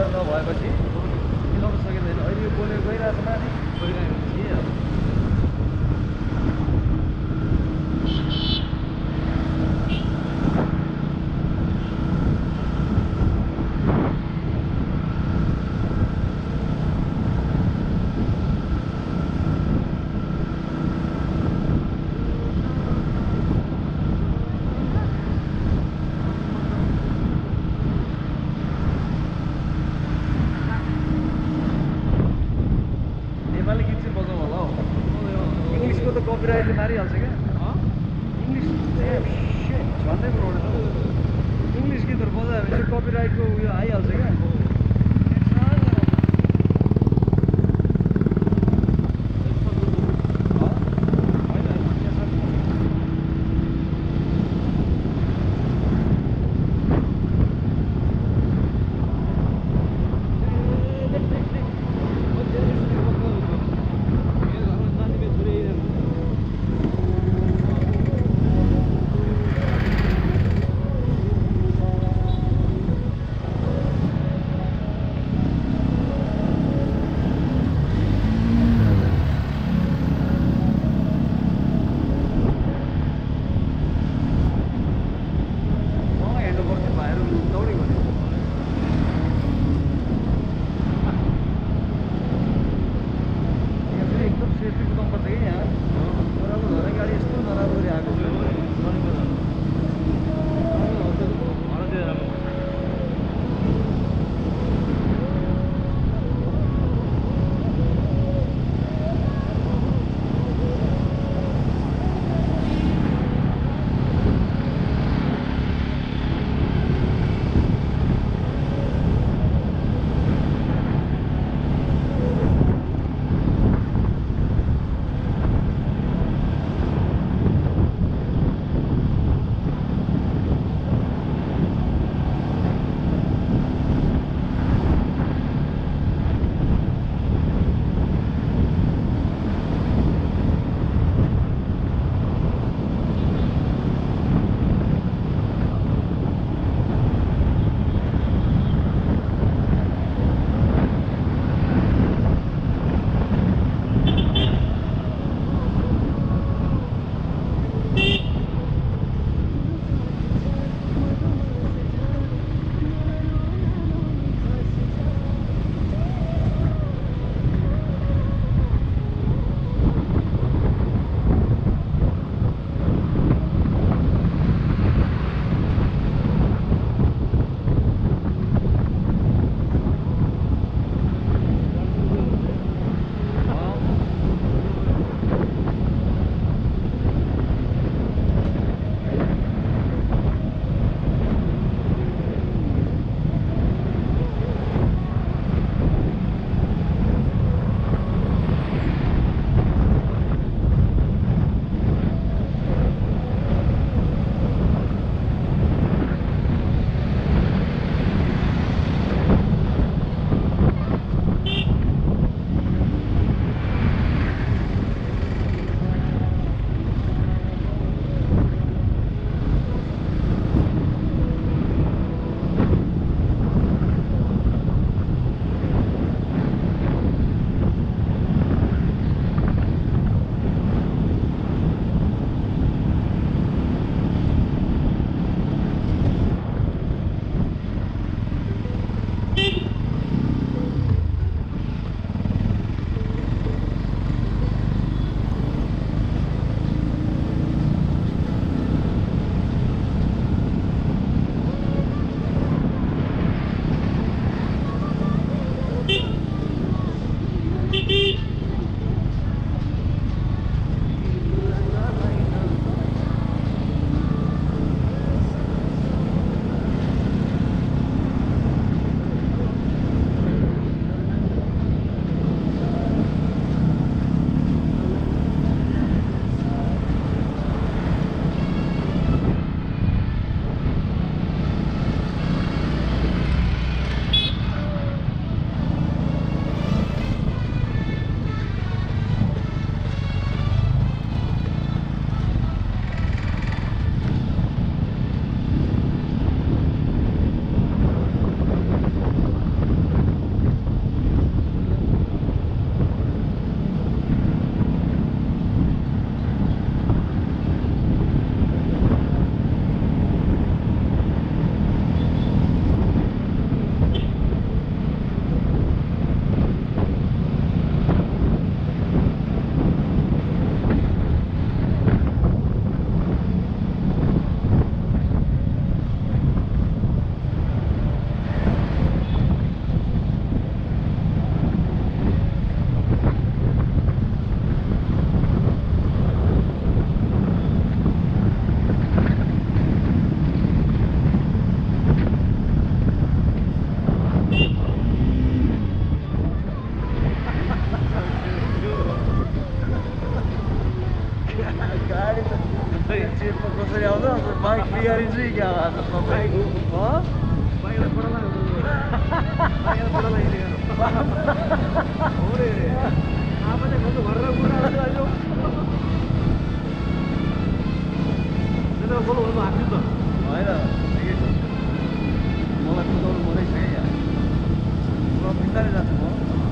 speaker नभएपछि मिलाउन सकिँदैन अहिले यो बोलेर गइरहेको माथि बोलिरहेको कपिराइटले मारिहाल्छ क्या इङ्ग्लिस झन्डै प्रब्लम इङ्ग्लिस गीतहरू बजायो भने चाहिँ कपिराइटको उयो आइहाल्छ क्या बिगारिन्छु कि क्या बाहिर पढाला बाहिर पढाला होरे आफैले कस्तो गरेर कुरा आयो त्यो बोल्नु भन्नु आएको त होइन ठिकै छ मलाई कुदाउनु मनै छ क्या म बिस्तारै जान्छु म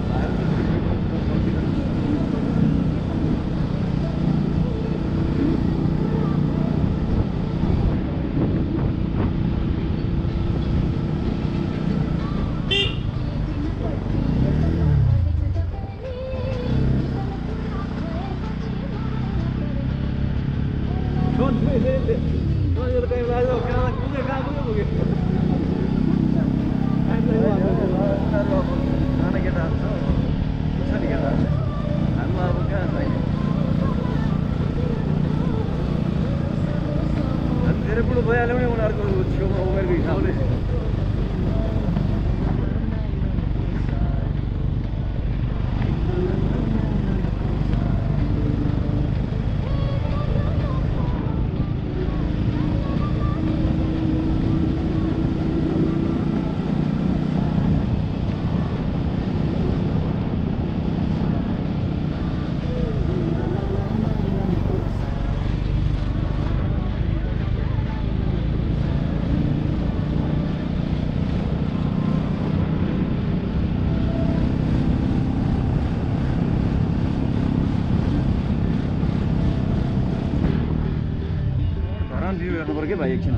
धेरै बुढो भइहाल्यो भने उनीहरूको छेउमा उमेरको हिसाबले के भाइ एकछिन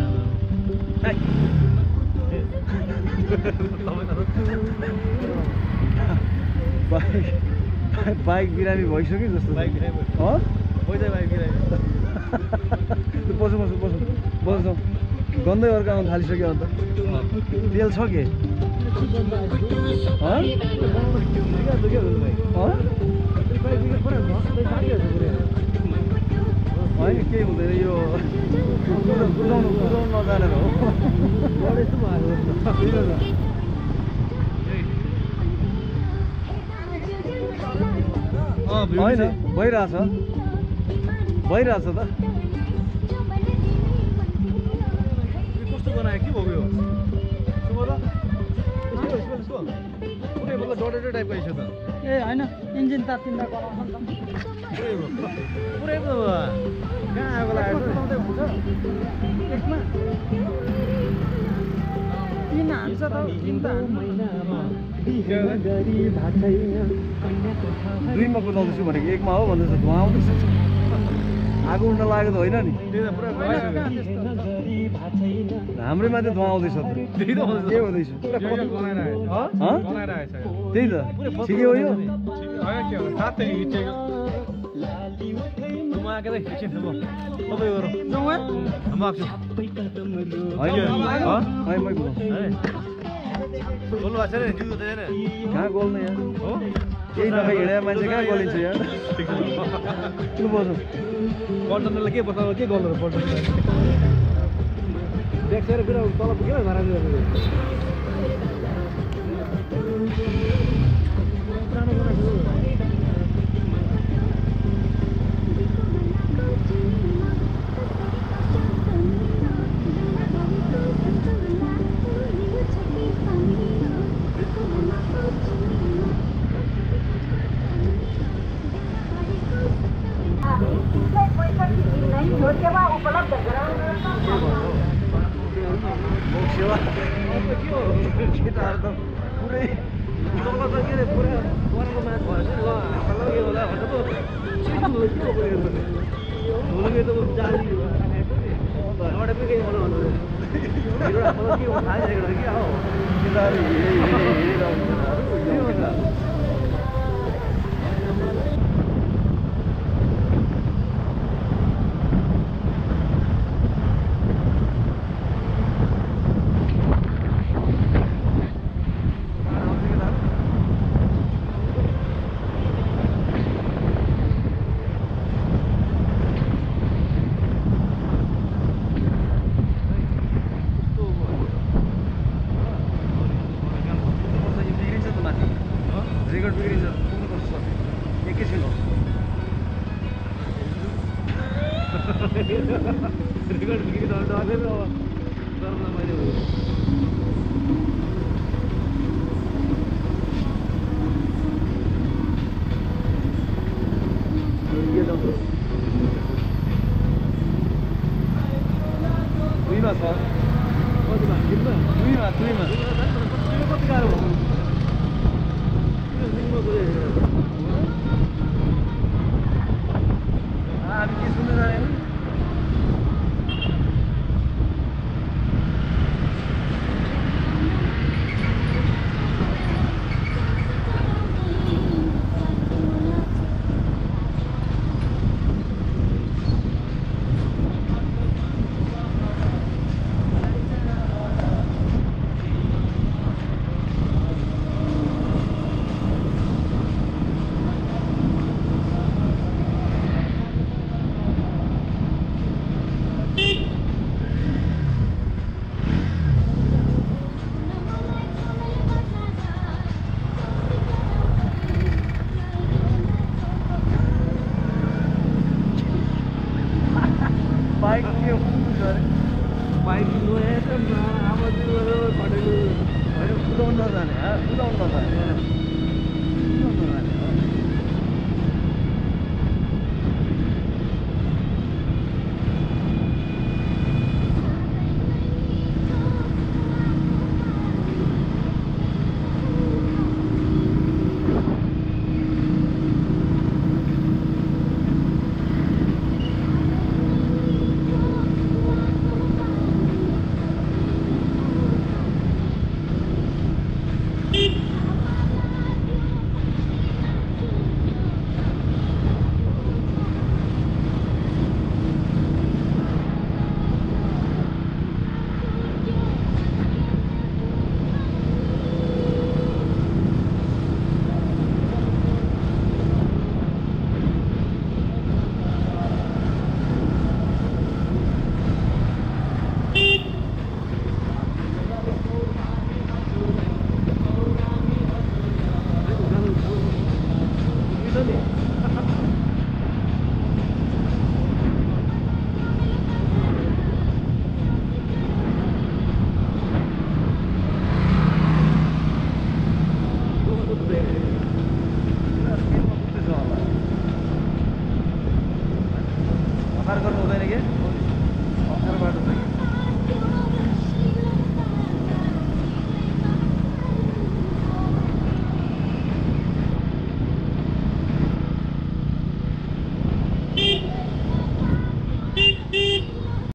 बाइक बिरामी भइसक्यो जस्तो बाइक बिरामी बाइक बिरामी बसौँ बसौँ गन्दै अर्काउन थालिसक्यो अन्त तेल छ के होइन केही हुँदैन यो कुदाउनु नजानेर हो होइन भइरहेछ त कस्तो बनायो के भयो मतलब डडेडो टाइपको आइसक्यो त ए होइन इन्जिन तात्तिँदा गराउँछ नि त पुरै पो कहाँ आएको लागेको एकमा तिन हान्छ त तिन त दुईमा कुदाउँदैछु भनेको एकमा हो भन्दैछ धुवा आउँदैछ आगो उड्न लागेको त होइन नि हाम्रै माथि धुवा आउँदैछ के हुँदैछ त्यही त ठिकै हो यो कहाँ गोल्नु यहाँ केही नखाइ हिँडेर मान्छे कहाँ गोलिन्छ यहाँ किन बस्नु पल्टनलाई के बताउनु के गर्नु पल्टन देखेर फेरि तल पुगेर नराज केटाहरू त पुरै के अरे पुरा गरमको माथ भएछ ल हामीलाई के होला भनेर त के त जाली लडे पनि केही बनाउनु के थाहा छैन कि हो रेकर्ड बिग्रिन्छ पुग्नुपर्छ सर एकैछिन हो रेकर्ड बिग्रिन्छ नजाने बुझाउनु नजाने